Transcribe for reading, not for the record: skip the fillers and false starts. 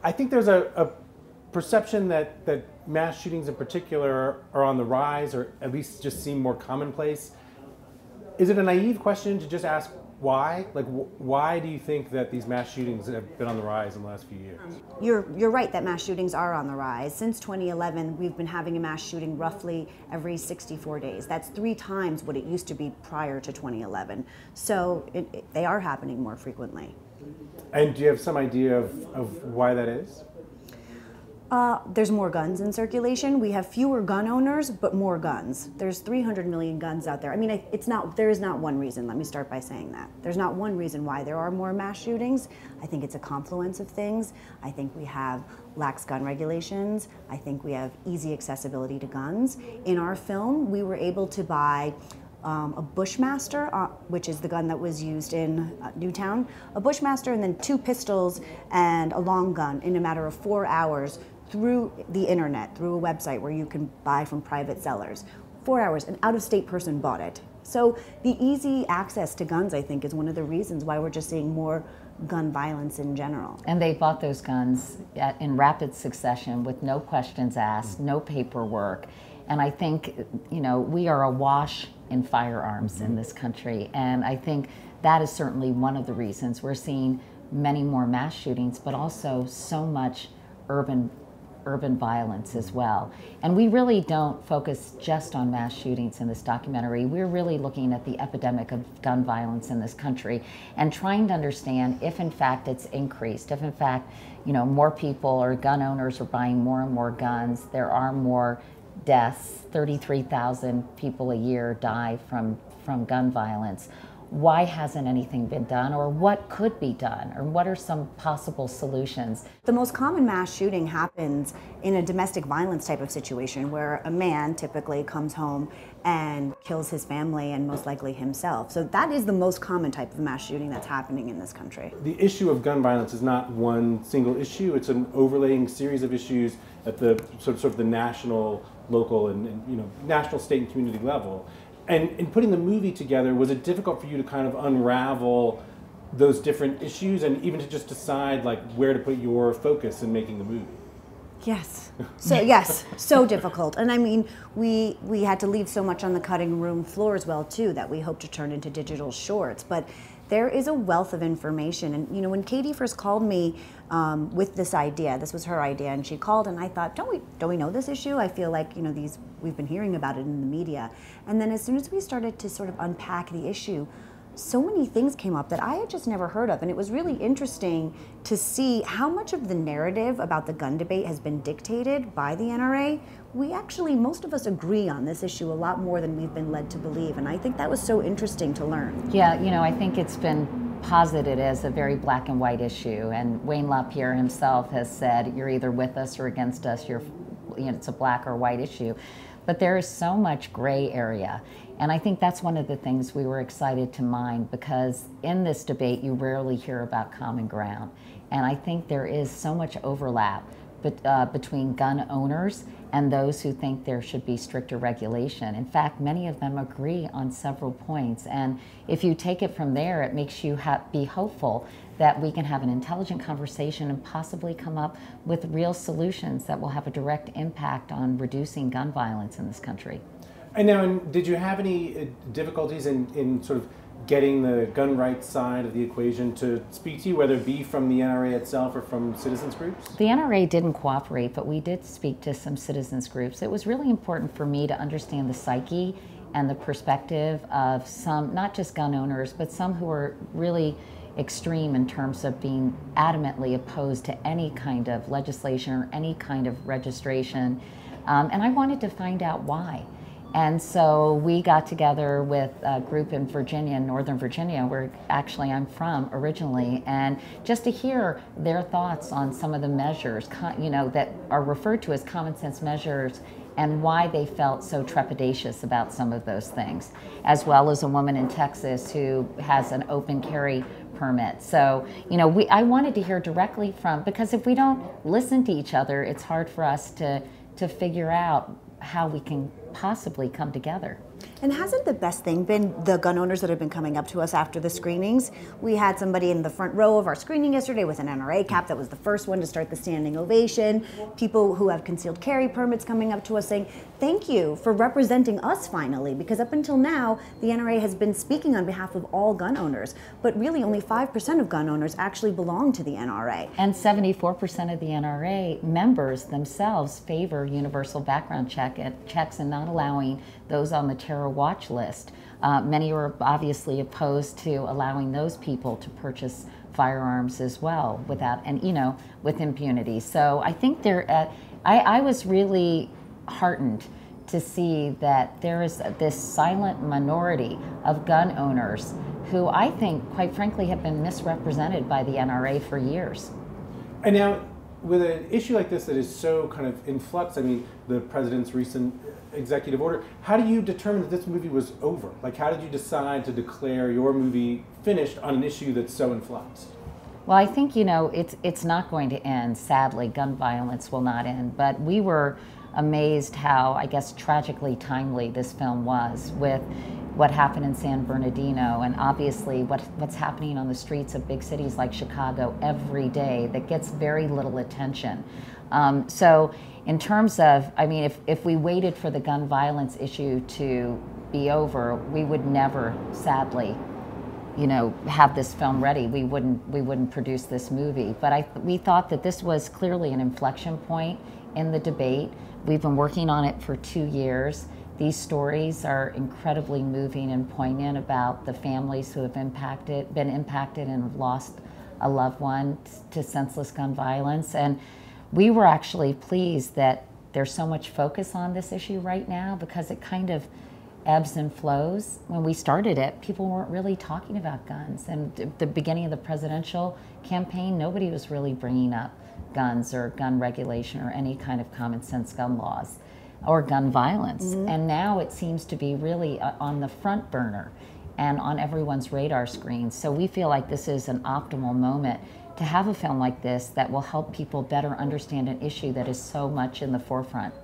I think there's a perception that mass shootings in particular are on the rise, or at least just seem more commonplace. Is it a naive question to just ask why? Like, why do you think that these mass shootings have been on the rise in the last few years? You're right that mass shootings are on the rise. Since 2011, we've been having a mass shooting roughly every 64 days. That's 3 times what it used to be prior to 2011. So they are happening more frequently. And do you have some idea of why that is? There's more guns in circulation. We have fewer gun owners, but more guns. There's 300 million guns out there. I mean, there is not one reason. Let me start by saying that. There's not one reason why there are more mass shootings. I think it's a confluence of things. I think we have lax gun regulations. I think we have easy accessibility to guns. In our film, we were able to buy a Bushmaster, which is the gun that was used in Newtown, a Bushmaster, and then 2 pistols and a long gun in a matter of 4 hours through the internet, through a website where you can buy from private sellers. 4 hours, an out-of-state person bought it. So the easy access to guns, I think, is one of the reasons why we're just seeing more gun violence in general. And they bought those guns in rapid succession with no questions asked, no paperwork. And I think, you know, we are awash in firearms in this country. And I think that is certainly one of the reasons we're seeing many more mass shootings, but also so much urban violence as well. And we really don't focus just on mass shootings in this documentary. We're really looking at the epidemic of gun violence in this country and trying to understand if in fact it's increased, if in fact, you know, more people or gun owners are buying more and more guns, there are more deaths, 33,000 people a year die from gun violence. Why hasn't anything been done, or what could be done, or what are some possible solutions? The most common mass shooting happens in a domestic violence type of situation where a man typically comes home and kills his family and most likely himself. So that is the most common type of mass shooting that's happening in this country. The issue of gun violence is not one single issue. It's an overlaying series of issues at the sort of the national, local, and you know, national, state, and community level. And in putting the movie together, was it difficult for you to kind of unravel those different issues and even to just decide like where to put your focus in making the movie? Yes. Yes, so difficult. And I mean, we had to leave so much on the cutting room floor as well too that we hope to turn into digital shorts. But there is a wealth of information. And you know, when Katie first called me with this idea, this was her idea, and she called, and I thought, don't we know this issue? I feel like, you know, we've been hearing about it in the media. And then as soon as we started to sort of unpack the issue, so many things came up that I had just never heard of. And it was really interesting to see how much of the narrative about the gun debate has been dictated by the NRA. We actually, most of us agree on this issue a lot more than we've been led to believe. And I think that was so interesting to learn. Yeah, you know, I think it's been posited as a very black and white issue. And Wayne LaPierre himself has said, you're either with us or against us. It's a black or white issue. But there is so much gray area. And I think that's one of the things we were excited to mine, because in this debate, you rarely hear about common ground. And I think there is so much overlap between gun owners and those who think there should be stricter regulation. In fact, many of them agree on several points. And if you take it from there, it makes you be hopeful that we can have an intelligent conversation and possibly come up with real solutions that will have a direct impact on reducing gun violence in this country. And now, did you have any difficulties in sort of getting the gun rights side of the equation to speak to you, whether it be from the NRA itself or from citizens groups? The NRA didn't cooperate, but we did speak to some citizens groups. It was really important for me to understand the psyche and the perspective of some, not just gun owners, but some who are really extreme in terms of being adamantly opposed to any kind of legislation or any kind of registration. And I wanted to find out why. And so we got together with a group in Virginia, Northern Virginia, where actually I'm from originally, and just to hear their thoughts on some of the measures, you know, that are referred to as common sense measures, and why they felt so trepidatious about some of those things, as well as a woman in Texas who has an open carry permit. So, you know, I wanted to hear directly from, because if we don't listen to each other, it's hard for us to figure out how we can possibly come together. And hasn't the best thing been the gun owners that have been coming up to us after the screenings? We had somebody in the front row of our screening yesterday with an NRA cap that was the first one to start the standing ovation. People who have concealed carry permits coming up to us saying, thank you for representing us finally, because up until now, the NRA has been speaking on behalf of all gun owners, but really only 5% of gun owners actually belong to the NRA. And 74% of the NRA members themselves favor universal background checks and not allowing those on the terror watch list. Many are obviously opposed to allowing those people to purchase firearms as well without, and with impunity. So I think I was really heartened to see that there is this silent minority of gun owners who I think, quite frankly, have been misrepresented by the NRA for years. And now, with an issue like this that is so kind of in flux, I mean, the president's recent executive order, how do you determine that this movie was over? Like, how did you decide to declare your movie finished on an issue that's so in flux? Well, I think, it's not going to end. Sadly, gun violence will not end. But we were amazed how, I guess, tragically timely this film was with what happened in San Bernardino, and obviously what's happening on the streets of big cities like Chicago every day that gets very little attention. So in terms of, I mean, if we waited for the gun violence issue to be over, we would never, sadly, have this film ready. We wouldn't produce this movie. But we thought that this was clearly an inflection point in the debate. We've been working on it for 2 years. These stories are incredibly moving and poignant about the families who have been impacted and have lost a loved one to senseless gun violence. And we were actually pleased that there's so much focus on this issue right now, because it kind of ebbs and flows. When we started it, people weren't really talking about guns. And at the beginning of the presidential campaign, nobody was really bringing up guns or gun regulation or any kind of common sense gun laws or gun violence. Mm-hmm. And now it seems to be really on the front burner and on everyone's radar screen. So we feel like this is an optimal moment to have a film like this that will help people better understand an issue that is so much in the forefront.